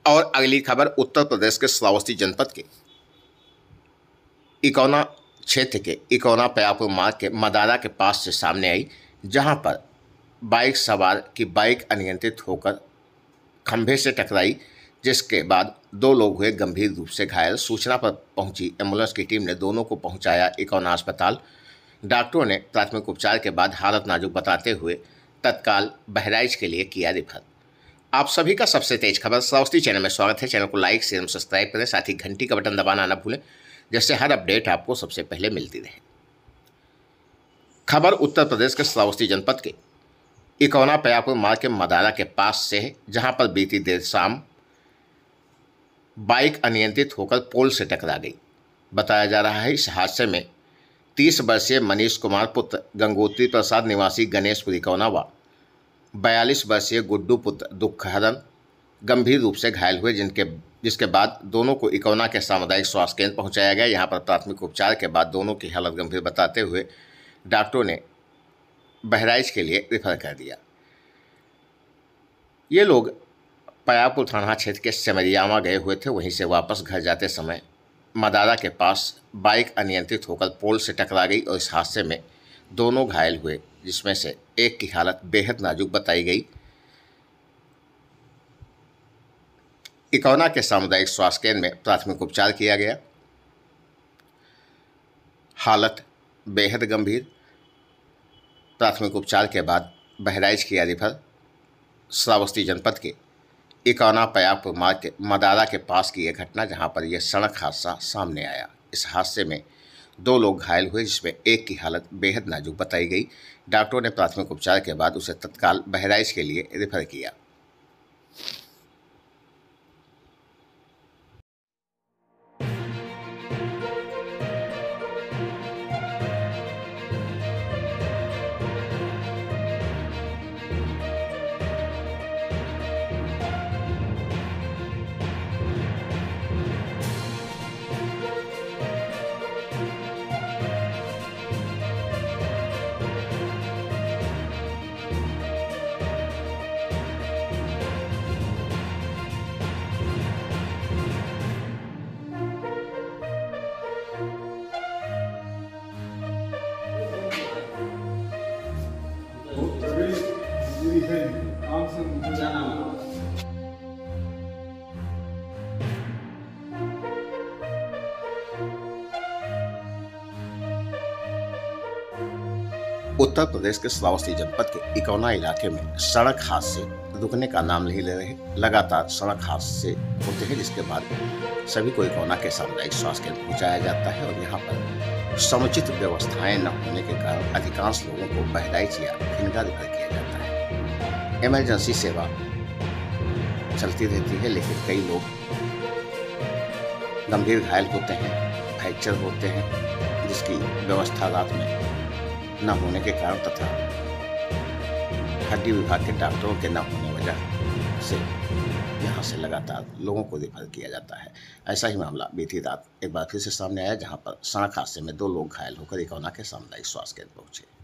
और अगली खबर उत्तर प्रदेश के श्रावस्ती जनपद के इकौना क्षेत्र के इकौना पयापुर मार्ग के मदारा के पास से सामने आई, जहां पर बाइक सवार की बाइक अनियंत्रित होकर खंभे से टकराई, जिसके बाद दो लोग हुए गंभीर रूप से घायल। सूचना पर पहुंची एम्बुलेंस की टीम ने दोनों को पहुंचाया इकौना अस्पताल। डॉक्टरों ने प्राथमिक उपचार के बाद हालत नाजुक बताते हुए तत्काल बहराइच के लिए किया रेफर। आप सभी का सबसे तेज खबर श्रावस्ती चैनल में स्वागत है। चैनल को लाइक शेयर और सब्सक्राइब करें, साथ ही घंटी का बटन दबाना न भूलें, जिससे हर अपडेट आपको सबसे पहले मिलती रहे। खबर उत्तर प्रदेश के श्रावस्ती जनपद के इकौना पयापुर मार्ग के मदारा के पास से है, जहां पर बीती देर शाम बाइक अनियंत्रित होकर पोल से टकरा गई। बताया जा रहा है इस हादसे में 30 वर्षीय मनीष कुमार पुत्र गंगोत्री प्रसाद निवासी गणेशपुर इकौना व 42 वर्षीय गुड्डू पुत्र दुखहरण गंभीर रूप से घायल हुए, जिसके बाद दोनों को इकौना के सामुदायिक स्वास्थ्य केंद्र पहुंचाया गया। यहां पर प्राथमिक उपचार के बाद दोनों की हालत गंभीर बताते हुए डॉक्टरों ने बहराइच के लिए रेफर कर दिया। ये लोग पयापुर थाना क्षेत्र के सेमरियामा गए हुए थे। वहीं से वापस घर जाते समय मदारा के पास बाइक अनियंत्रित होकर पोल से टकरा गई और इस हादसे में दोनों घायल हुए, जिसमें से एक की हालत बेहद नाजुक बताई गई। इकौना के सामुदायिक स्वास्थ्य केंद्र में प्राथमिक उपचार किया गया। हालत बेहद गंभीर। प्राथमिक उपचार के बाद बहराइच किया रेफर। श्रावस्ती जनपद के इकौना पयापुर मार्ग के मदारा के पास की यह घटना, जहां पर यह सड़क हादसा सामने आया। इस हादसे में दो लोग घायल हुए, जिसमें एक की हालत बेहद नाजुक बताई गई। डॉक्टरों ने प्राथमिक उपचार के बाद उसे तत्काल बहराइच के लिए रेफर किया। उत्तर प्रदेश के श्रावस्ती जनपद के इकौना इलाके में सड़क हादसे रुकने का नाम नहीं ले रहे। लगातार सड़क हादसे होते हैं, जिसके बाद सभी को इकौना के सामुदायिक स्वास्थ्य केंद्र पहुंचाया जाता है और यहाँ पर समुचित व्यवस्थाएं न होने के कारण अधिकांश लोगों को बहराइच या भिंडा रेफर किया जाता है। इमरजेंसी सेवा चलती रहती है, लेकिन कई लोग गंभीर घायल होते हैं, फ्रैक्चर होते हैं, जिसकी व्यवस्था रात में न होने के कारण तथा हड्डी विभाग के डॉक्टरों के न होने वजह से यहाँ से लगातार लोगों को रेफर किया जाता है। ऐसा ही मामला बीती रात एक बार फिर से सामने आया, जहाँ पर सड़क हादसे में दो लोग घायल होकर इकौना के सामुदायिक स्वास्थ्य केंद्र पहुंचे।